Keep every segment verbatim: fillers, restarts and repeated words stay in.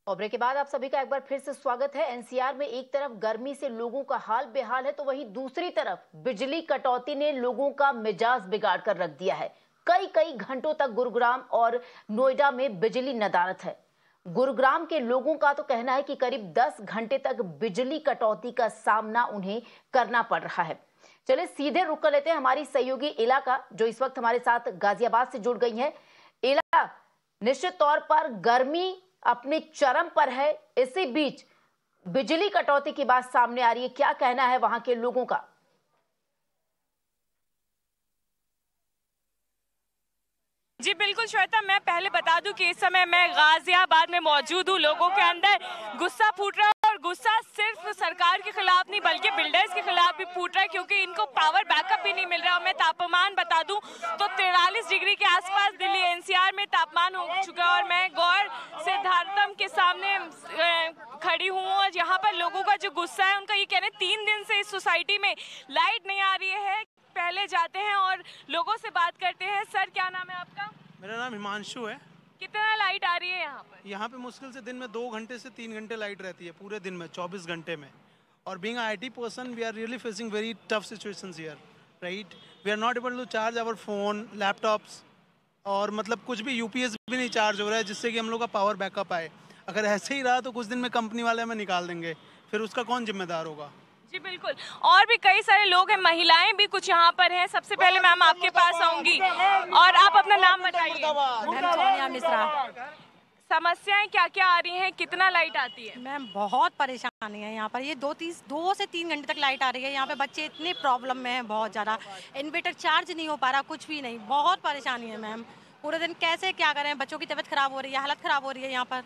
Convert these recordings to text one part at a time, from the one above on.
और ब्रेक के बाद आप सभी का एक बार फिर से स्वागत है। एनसीआर में एक तरफ गर्मी से लोगों का हाल बेहाल है, तो वहीं दूसरी तरफ बिजली कटौती ने लोगों का मिजाज बिगाड़ कर रख दिया है। कई कई घंटों तक गुरुग्राम और नोएडा में बिजली नदारद है। गुरुग्राम के लोगों का तो कहना है कि करीब दस घंटे तक बिजली कटौती का सामना उन्हें करना पड़ रहा है। चलिए सीधे रुक कर लेते हैं हमारी सहयोगी इला का, जो इस वक्त हमारे साथ गाजियाबाद से जुड़ गई है। इला, निश्चित तौर पर गर्मी अपने चरम पर है, इसी बीच बिजली कटौती की बात सामने आ रही है, क्या कहना है वहां के लोगों का? जी बिल्कुल श्वेता, मैं पहले बता दूं कि इस समय मैं गाजियाबाद में मौजूद हूं। लोगों के अंदर गुस्सा फूट रहा है और गुस्सा सिर्फ सरकार के खिलाफ नहीं बल्कि बिल्डर्स के खिलाफ भी फूट रहा है, क्योंकि इनको पावर बैकअप भी नहीं मिल रहा। और मैं तापमान बता दूं तो तिरालीस डिग्री के आसपास दिल्ली एनसीआर में तापमान हो चुका है। और मैं गौर सिद्धार्थम के सामने खड़ी हूँ और यहाँ पर लोगों का जो गुस्सा है, उनका ये कहना है तीन दिन से इस सोसाइटी में लाइट नहीं आ रही है। पहले जाते हैं और लोगों से बात करते हैं। सर, क्या नाम है आपका? मेरा नाम हिमांशु है। कितना लाइट आ रही है यहाँ पर? यहाँ पे मुश्किल से दिन में दो घंटे से तीन घंटे लाइट रहती है, पूरे दिन में चौबीस घंटे में। और being I T person, we are really facing very tough situations here, right. We are not able to charge our phone, laptops, और मतलब कुछ भी यूपीएस भी नहीं चार्ज हो रहा है, जिससे कि हम लोग का पावर बैकअप आए। अगर ऐसे ही रहा तो कुछ दिन में कंपनी वाले हमें निकाल देंगे, फिर उसका कौन जिम्मेदार होगा? जी बिल्कुल, और भी कई सारे लोग हैं, महिलाएं भी कुछ यहाँ पर हैं। सबसे पहले मैम आपके पास आऊंगी और आप अपना नाम बताइए। सोनिया मिश्रा। समस्याएं क्या क्या आ रही हैं, कितना लाइट आती है? मैम बहुत परेशानी है यहाँ पर। ये दो तीस दो से तीन घंटे तक लाइट आ रही है। यहाँ पे बच्चे इतने प्रॉब्लम में हैं, बहुत ज़्यादा। इन्वर्टर चार्ज नहीं हो पा रहा, कुछ भी नहीं, बहुत परेशानी है मैम। पूरे दिन कैसे क्या करें, बच्चों की तबीयत खराब हो रही है, हालत खराब हो रही है यहाँ पर।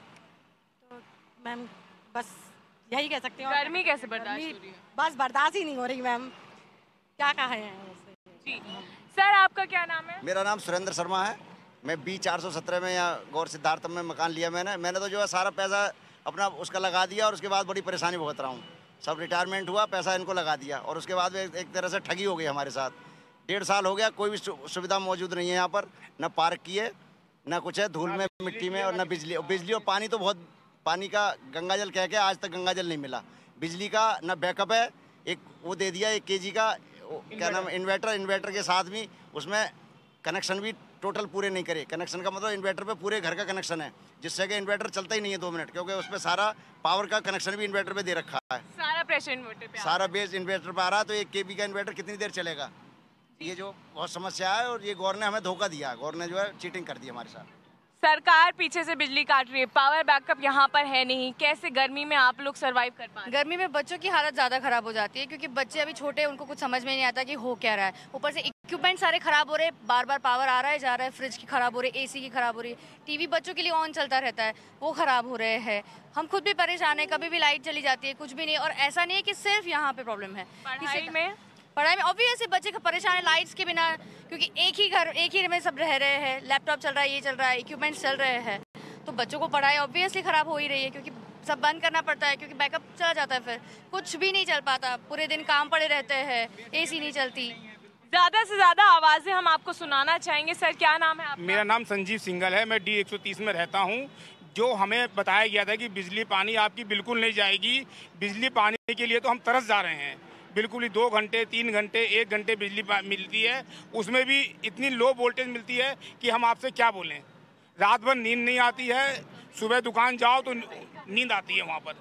तो मैम बस यही कह सकती हूँ। गर्मी कैसे बर्दाश्त हो रही है? बस बर्दाश्त ही नहीं हो रही मैम, क्या कहें जी। सर, आपका क्या नाम है? मेरा नाम सुरेंद्र शर्मा है। मैं बी चार सौ सत्रह में यहाँ गौर सिद्धार्थम में मकान लिया मैंने मैंने तो जो है सारा पैसा अपना उसका लगा दिया, और उसके बाद बड़ी परेशानी भुगत रहा हूँ। सब रिटायरमेंट हुआ, पैसा इनको लगा दिया, और उसके बाद एक, एक तरह से ठगी हो गई हमारे साथ। डेढ़ साल हो गया, कोई भी सुविधा मौजूद नहीं है यहाँ पर, न पार्क की है, न कुछ है, धूल में मिट्टी में, और न बिजली। बिजली और पानी तो बहुत, पानी का गंगा जल कह के आज तक गंगा जल नहीं मिला। बिजली का न बैकअप है, एक वो दे दिया एक केजी का क्या नाम इन्वर्टर, इन्वर्टर के साथ भी उसमें कनेक्शन भी टोटल पूरे नहीं करे। कनेक्शन का मतलब इन्वर्टर पे पूरे घर का कनेक्शन है, जिससे कि इन्वर्टर चलता ही नहीं है दो मिनट, क्योंकि उसमें सारा पावर का कनेक्शन भी इन्वर्टर पे दे रखा है। सारा प्रेशर इन्वर्टर पे, सारा बेस इन्वर्टर पे आ रहा है, तो एक केबी का इन्वर्टर कितनी देर चलेगा? ये जो बहुत समस्या है, और ये गौर ने हमें धोखा दिया। गौर ने जो है चीटिंग कर दी हमारे साथ। सरकार पीछे से बिजली काट रही है, पावर बैकअप यहाँ पर है नहीं। कैसे गर्मी में आप लोग सरवाइव कर पा रहे हैं? गर्मी में बच्चों की हालत ज़्यादा खराब हो जाती है, क्योंकि बच्चे अभी छोटे हैं, उनको कुछ समझ में नहीं आता कि हो क्या रहा है। ऊपर से इक्विपमेंट सारे खराब हो रहे हैं, बार बार पावर आ रहा है जा रहा है, फ्रिज की खराब हो रही है, एसी की खराब हो रही है, टीवी बच्चों के लिए ऑन चलता रहता है, वो खराब हो रहे हैं। हम खुद भी परेशान है, कभी भी लाइट चली जाती है, कुछ भी नहीं। और ऐसा नहीं है कि सिर्फ यहाँ पे प्रॉब्लम है, पढ़ाई में पढ़ाई में ऑब्वियसली बच्चे का परेशान है लाइट्स के बिना, क्योंकि एक ही घर एक ही में सब रह रहे हैं, लैपटॉप चल रहा है, ये चल रहा है, इक्विपमेंट्स चल रहे हैं, तो बच्चों को पढ़ाई ऑब्वियसली खराब हो ही रही है, क्योंकि सब बंद करना पड़ता है, क्योंकि बैकअप चला जाता है, फिर कुछ भी नहीं चल पाता, पूरे दिन काम पड़े रहते हैं, एसी नहीं चलती। ज्यादा से ज्यादा आवाजें हम आपको सुनाना चाहेंगे। सर, क्या नाम है आपका? मेरा नाम संजीव सिंगल है, मैं डी एक सौ तीस में रहता हूँ। जो हमें बताया गया था कि बिजली पानी आपकी बिल्कुल नहीं जाएगी, बिजली पानी के लिए तो हम तरस जा रहे हैं। बिल्कुल ही दो घंटे तीन घंटे एक घंटे बिजली मिलती है, उसमें भी इतनी लो वोल्टेज मिलती है कि हम आपसे क्या बोलें। रात भर नींद नहीं आती है, सुबह दुकान जाओ तो नींद आती है, वहाँ पर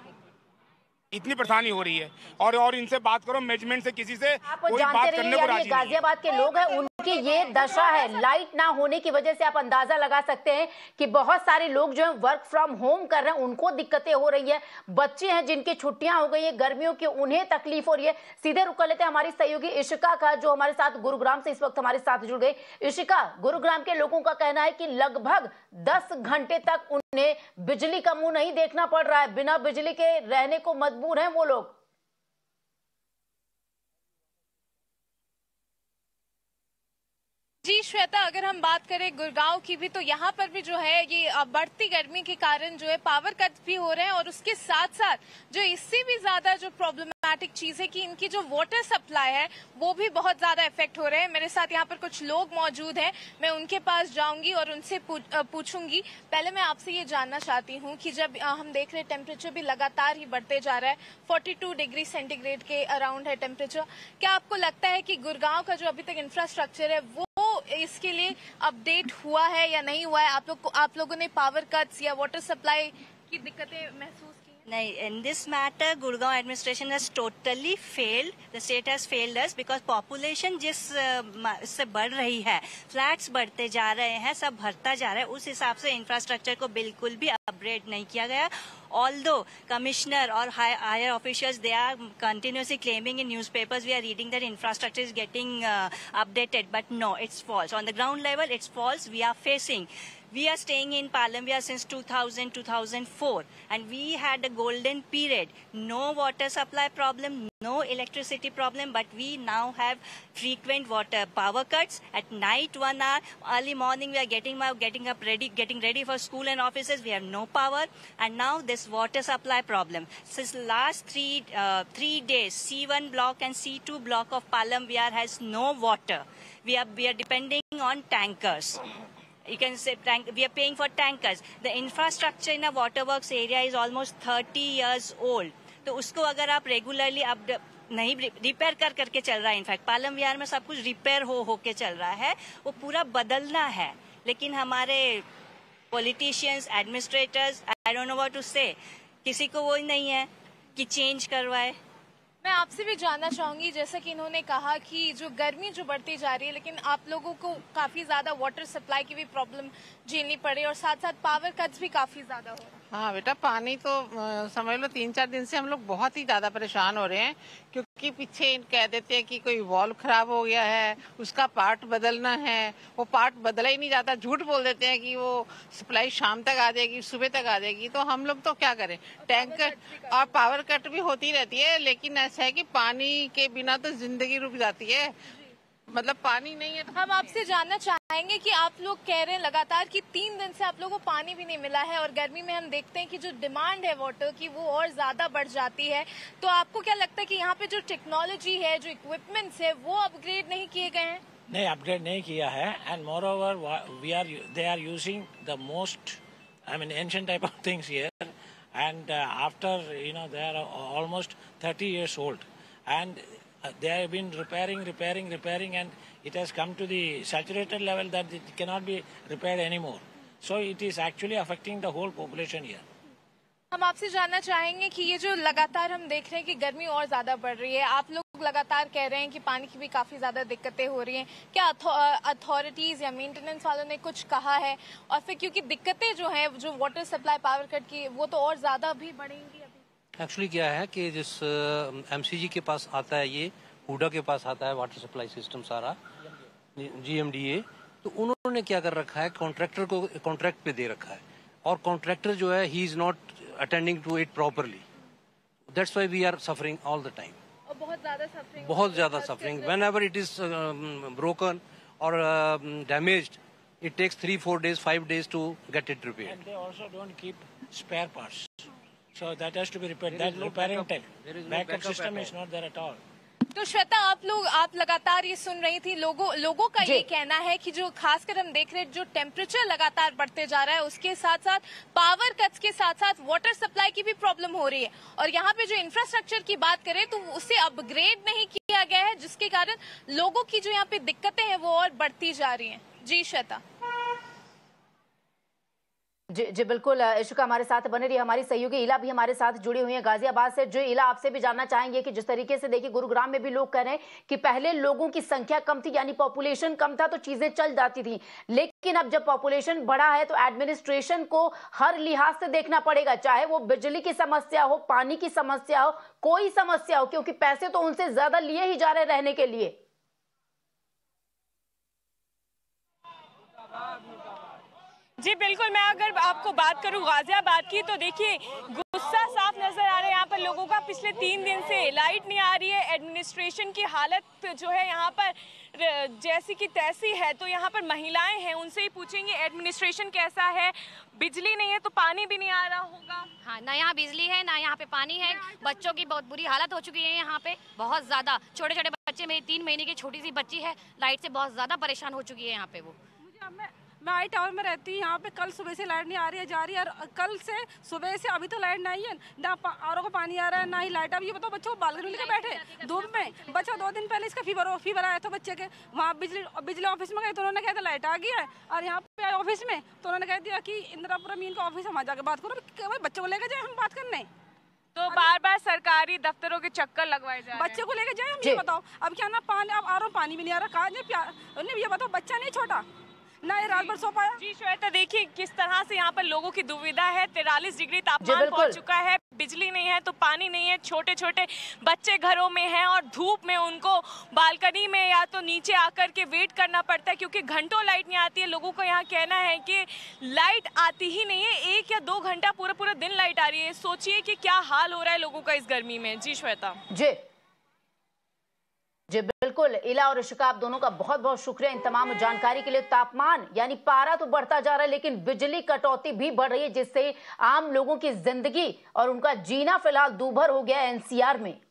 इतनी परेशानी हो रही है। और और इनसे बात करो, मैनेजमेंट से किसी से कोई बात करने को राजी नहीं है। गाजियाबाद के लोग हैं, उनकी ये दशा है। लाइट ना होने की वजह से आप अंदाजा लगा सकते हैं कि बहुत सारे लोग जो है वर्क फ्रॉम होम कर रहे हैं, उनको दिक्कतें हो रही है। बच्चे हैं जिनकी छुट्टियां हो गई है गर्मियों की, उन्हें तकलीफ हो रही है। सीधे रुक कर लेते हैं हमारी सहयोगी इशिका का, जो हमारे साथ गुरुग्राम से इस वक्त हमारे साथ जुड़ गई। इशिका, गुरुग्राम के लोगों का कहना है कि लगभग दस घंटे तक उन्हें बिजली का मुंह नहीं देखना पड़ रहा है, बिना बिजली के रहने को मजबूर हैं वो लोग। जी श्वेता, अगर हम बात करें गुड़गांव की भी, तो यहाँ पर भी जो है ये बढ़ती गर्मी के कारण जो है पावर कट भी हो रहे हैं, और उसके साथ साथ जो इससे भी ज्यादा जो प्रॉब्लम ड्रामेटिक चीज है कि इनकी जो वाटर सप्लाई है वो भी बहुत ज्यादा इफेक्ट हो रहे हैं। मेरे साथ यहाँ पर कुछ लोग मौजूद हैं, मैं उनके पास जाऊंगी और उनसे पूछूंगी। पहले मैं आपसे ये जानना चाहती हूँ कि जब हम देख रहे हैं टेम्परेचर भी लगातार ही बढ़ते जा रहा है, बयालीस डिग्री सेंटीग्रेड के अराउंड है टेम्परेचर, क्या आपको लगता है कि गुड़गांव का जो अभी तक इंफ्रास्ट्रक्चर है वो इसके लिए अपडेट हुआ है या नहीं हुआ है? आप लोग आप लोगों ने पावर कट्स या वाटर सप्लाई की दिक्कतें महसूस की? नहीं, in this matter Gurgaon administration has totally failed. The state has failed us because population जिस से बढ़ रही है, फ्लैट्स बढ़ते जा रहे हैं, सब भरता जा रहा है, उस हिसाब से इंफ्रास्ट्रक्चर को बिल्कुल भी अपग्रेड नहीं किया गया। Although commissioner or higher officials, they are continuously claiming in newspapers, we are reading that infrastructure is getting uh, updated, but no, it's false. On the ground level, it's false. We are facing. We are staying in Palamvia since two thousand, two thousand four, and we had a golden period. No water supply problem, no electricity problem, but we now have frequent water power cuts. At night, one hour, early morning, we are getting getting up ready, getting ready for school and offices. We have no power, and now this water supply problem. Since last three uh, three days, C one block and C two block of Palamvia has no water. We are we are depending on tankers. You can say tank, we are paying for tankers. The infrastructure in a waterworks area is almost thirty years old. तो उसको अगर आप regularly अब नहीं repair कर करके चल रहा है, इनफैक्ट पालम विहार में सब कुछ रिपेयर हो हो के चल रहा है, वो पूरा बदलना है। लेकिन हमारे politicians, administrators, I don't know what to say, किसी को वो नहीं है कि चेंज करवाए। मैं आपसे भी जानना चाहूंगी, जैसा कि इन्होंने कहा कि जो गर्मी जो बढ़ती जा रही है, लेकिन आप लोगों को काफी ज्यादा वाटर सप्लाई की भी प्रॉब्लम झेलनी पड़ी और साथ साथ पावर कट्स भी काफी ज्यादा हो रहे हैं। हाँ बेटा, पानी तो समझ लो तीन चार दिन से हम लोग बहुत ही ज्यादा परेशान हो रहे हैं, क्योंकि पीछे कह देते हैं कि कोई वॉल्व खराब हो गया है, उसका पार्ट बदलना है, वो पार्ट बदला ही नहीं जाता। झूठ बोल देते हैं कि वो सप्लाई शाम तक आ जाएगी, सुबह तक आ जाएगी। तो हम लोग तो क्या करें, टैंकर और पावर कट भी होती रहती है, लेकिन ऐसा है कि पानी के बिना तो जिंदगी रुक जाती है, मतलब पानी नहीं है। हम आपसे जानना चाहेंगे कि आप लोग कह रहे हैं लगातार कि तीन दिन से आप लोगों को पानी भी नहीं मिला है और गर्मी में हम देखते हैं कि जो डिमांड है वाटर की वो और ज्यादा बढ़ जाती है। तो आपको क्या लगता है कि यहाँ पे जो टेक्नोलॉजी है, जो इक्विपमेंट्स है, वो अपग्रेड नहीं किए गए हैं? नहीं, अपग्रेड नहीं किया है। And moreover we are they are using the most I mean ancient type of things here, and after you know they are almost thirty years old, and uh, they have been repairing, repairing, repairing, and it has come to the saturated level that it cannot be repaired anymore. So it is actually affecting the whole population here. हम आपसे जानना चाहेंगे कि ये जो लगातार हम देख रहे हैं कि गर्मी और ज्यादा बढ़ रही है, आप लोग लगातार कह रहे हैं कि पानी की भी काफी ज्यादा दिक्कतें हो रही हैं, क्या अथॉरिटीज या मेंटेनेंस वालों ने कुछ कहा है? और फिर क्योंकि दिक्कतें जो है जो वाटर सप्लाई पावर कट की, वो तो और ज्यादा भी बढ़ेंगी। एक्चुअली क्या है कि जिस एमसीजी के पास आता है, ये हुडा के पास आता है वाटर सप्लाई सिस्टम सारा, जीएमडीए, तो उन्होंने क्या कर रखा है, कॉन्ट्रैक्टर को कॉन्ट्रैक्ट पे दे रखा है, और कॉन्ट्रैक्टर जो है he is not attending to it properly. That's why we are suffering all the time. बहुत ज्यादा सफरिंग बहुत ज्यादा suffering whenever it is broken और damaged, it takes three four days five days to get it repaired. They also don't keep spare parts. So that has to be repaired. That repairing tech, backup system is not there at all. तो श्वेता, आप लोग आप लगातार ये सुन रही थी, लोगों लोगों का ये कहना है कि जो खासकर हम देख रहे हैं जो टेम्परेचर लगातार बढ़ते जा रहा है, उसके साथ साथ पावर कट्स के साथ साथ वाटर सप्लाई की भी प्रॉब्लम हो रही है, और यहाँ पे जो इंफ्रास्ट्रक्चर की बात करें तो उसे अपग्रेड नहीं किया गया है, जिसके कारण लोगों की जो यहाँ पे दिक्कतें हैं वो और बढ़ती जा रही है। जी श्वेता। जी जी बिल्कुल, इश्का हमारे साथ बने रही। हमारी सहयोगी इला भी हमारे साथ जुड़ी हुई है गाजियाबाद से। जो इला, आपसे भी जानना चाहेंगे कि जिस तरीके से देखिए गुरुग्राम में भी लोग कह रहे हैं कि पहले लोगों की संख्या कम थी, यानी पॉपुलेशन कम था, तो चीजें चल जाती थी, लेकिन अब जब पॉपुलेशन बढ़ा है तो एडमिनिस्ट्रेशन को हर लिहाज से देखना पड़ेगा, चाहे वो बिजली की समस्या हो, पानी की समस्या हो, कोई समस्या हो, क्योंकि पैसे तो उनसे ज्यादा लिए ही जा रहे रहने के लिए। जी बिल्कुल, मैं अगर आपको बात करूं गाजियाबाद की तो देखिए गुस्सा साफ नजर आ रहा है यहाँ पर लोगों का। पिछले तीन दिन से लाइट नहीं आ रही है, एडमिनिस्ट्रेशन की हालत जो है यहाँ पर जैसी की तैसी है। तो यहाँ पर महिलाएं हैं, उनसे ही पूछेंगे एडमिनिस्ट्रेशन कैसा है, बिजली नहीं है तो पानी भी नहीं आ रहा होगा। हाँ, ना यहाँ बिजली है, ना यहाँ पे पानी है। बच्चों की बहुत बुरी हालत हो चुकी है यहाँ पे, बहुत ज्यादा। छोटे छोटे बच्चे, मेरी तीन महीने की छोटी सी बच्ची है, लाइट से बहुत ज्यादा परेशान हो चुकी है यहाँ पे वो। मैं मैं आई टावर में रहती हूँ, यहाँ पे कल सुबह से लाइट नहीं आ रही है, जा रही है। और कल से सुबह से अभी तो लाइट नहीं है, ना आर ओ को पानी आ रहा है, ना ही लाइट। अब ये बताओ, बच्चों को बालकनी लेके बैठे धूप में। बच्चा दो दिन पहले इसका फीवर फीवर आया था बच्चे के, वहाँ बिजली बिजली ऑफिस में गए तो उन्होंने कहा था लाइट आ गया है। और यहाँ पे आए ऑफिस में तो उन्होंने कह दिया कि इंदिरापुरा मीन का ऑफिस हम जाके बात करो, बच्चों को लेकर जाए हम बात करने। तो बार बार सरकारी दफ्तरों के चक्कर लगवाए जा रहे हैं। बच्चे को लेकर जाए हम, ये बताओ। अब क्या ना पानी, अब आर ओ पानी भी नहीं आ रहा, कहा नहीं, ये बताओ, बच्चा नहीं छोटा ना ये रात भर सो पाया। जी श्वेता, देखिए किस तरह से यहाँ पर लोगों की दुविधा है। तिरालीस डिग्री तापमान पहुँच चुका है, बिजली नहीं है तो पानी नहीं है, छोटे छोटे बच्चे घरों में हैं और धूप में उनको बालकनी में या तो नीचे आकर के वेट करना पड़ता है क्योंकि घंटों लाइट नहीं आती है। लोगों को यहाँ कहना है कि लाइट आती ही नहीं है, एक या दो घंटा पूरा पूरा दिन लाइट आ रही है। सोचिए कि क्या हाल हो रहा है लोगों का इस गर्मी में। जी श्वेता। जी जी बिल्कुल, इला और इशिका, आप दोनों का बहुत बहुत शुक्रिया इन तमाम जानकारी के लिए। तापमान यानी पारा तो बढ़ता जा रहा है, लेकिन बिजली कटौती भी बढ़ रही है, जिससे आम लोगों की जिंदगी और उनका जीना फिलहाल दूभर हो गया है एनसीआर में।